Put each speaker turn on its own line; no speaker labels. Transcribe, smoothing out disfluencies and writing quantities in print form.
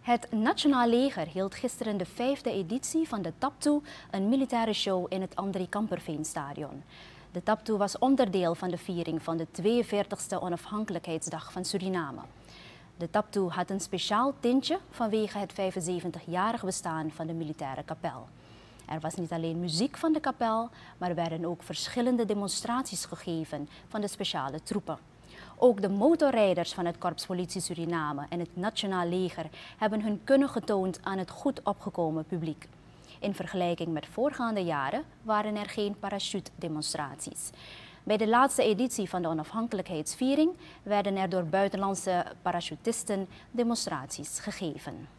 Het Nationaal Leger hield gisteren de 5e editie van de Taptoe, een militaire show in het André Kamperveenstadion. De Taptoe was onderdeel van de viering van de 42e onafhankelijkheidsdag van Suriname. De Taptoe had een speciaal tintje vanwege het 75-jarig bestaan van de militaire kapel. Er was niet alleen muziek van de kapel, maar er werden ook verschillende demonstraties gegeven van de speciale troepen. Ook de motorrijders van het Korps Politie Suriname en het Nationaal Leger hebben hun kunnen getoond aan het goed opgekomen publiek. In vergelijking met voorgaande jaren waren er geen parachute-demonstraties. Bij de laatste editie van de onafhankelijkheidsviering werden er door buitenlandse parachutisten demonstraties gegeven.